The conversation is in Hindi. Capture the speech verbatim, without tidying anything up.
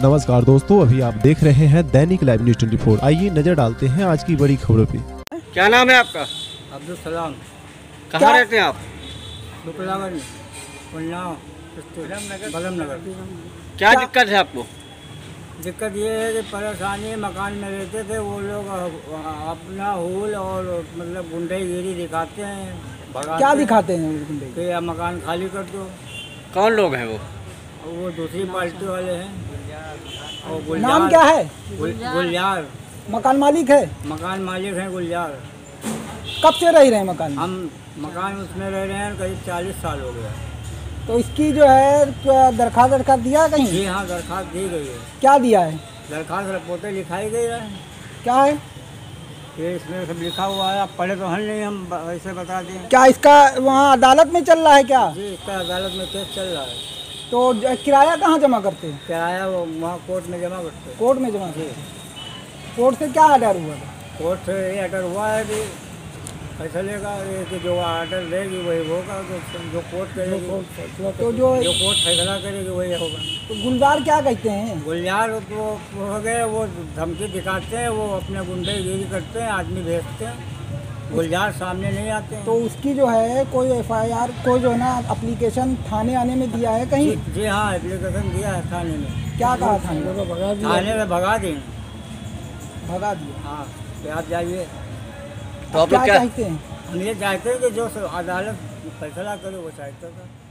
नमस्कार दोस्तों, अभी आप देख रहे हैं दैनिक लाइव न्यूज चौबीस। आइए नजर डालते हैं आज की बड़ी खबरों पे। क्या नाम है आपका? अब्दुल सलाम। कहाँ रहते हैं आप? बलम नगर। क्या दिक्कत है आपको? दिक्कत ये है कि परेशानी, मकान में रहते थे वो लोग अपना हुल और मतलब गुंडागिरी दिखाते हैं। क्या दिखाते हैं गुंडे? कि या मकान खाली कर दो। कौन लोग हैं वो? वो दूसरी पार्टी वाले हैं। और गुलजार, नाम क्या है? गुल, गुलजार मकान मालिक है? मकान मालिक हैं गुलजार। कब से रह रहे हैं मकान में? हम मकान उसमें रह रहे हैं करीब चालीस साल हो गया। तो इसकी जो है क्या दरखास्त दरखास्त दिया कहीं? जी हाँ, दरखास्त दी गई है। क्या दिया है? दरखास्त रिपोर्टें लिखाई गई है। क्या है ये इसमें सब लिखा हुआ है, आप पढ़े तो हैं नहीं, हम वैसे बता दें। क्या इसका वहाँ अदालत में चल रहा है क्या? जी, इसका अदालत में केस चल रहा है। तो ज- किराया कहाँ जमा करते हैं? किराया वो वहाँ कोर्ट में जमा करते हैं। कोर्ट में जमा करते हैं। कोर्ट से क्या ऑर्डर हुआ था? कोर्ट से ये ऑर्डर हुआ है कि फैसले का ये कि जो ऑर्डर देगी वही होगा, जो जो कोर्ट करेगी, तो जो जो कोर्ट फैसला करेगी वही होगा। तो गुलजार क्या कहते हैं? गुलजार तो हो गए, वो धमकी दिखाते हैं, वो अपने गुंडागिरी करते हैं, आदमी भेजते हैं। गुलजार सामने नहीं आते हैं। तो उसकी जो है कोई एफ आई आर कोई जो है ना एप्लीकेशन थाने आने में दिया है कहीं? जी, जी हाँ, एप्लीकेशन दिया है थाने में। क्या कहा थाने में? थाने में भगा दें। भगा दिया। हाँ, कि आप जाइए। तो आप क्या लोग क्या चाहते हैं? हम ये चाहते हैं कि जो अदालत फैसला करे वो चाहते हैं।